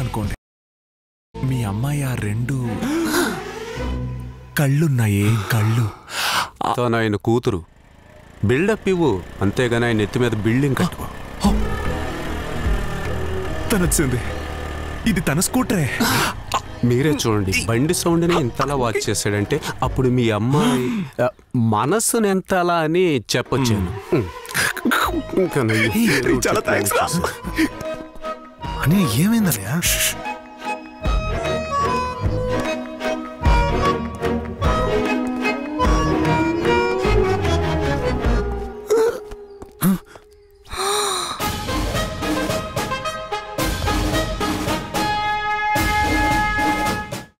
అనుకోండి, మీ అమ్మాయి ఆ 2 కళ్ళున్నాయే కళ్ళు. ఆయన కూతురు. బిల్డప్ ఇవ్వు, అంతేగాని ఆయన నెత్తి మీద బిల్డింగ్ కట్టుకో. తనొచ్చింది, ఇది తన స్కూటరే. మీరే చూడండి, బండి సౌండ్ని ఎంతలా వాచ్ చేశాడంటే అప్పుడు మీ అమ్మాయి మనస్సుని ఎంతలా అని చెప్పొచ్చాను. చాలా థ్యాంక్స్ రా. అని ఏమైందయ్యా?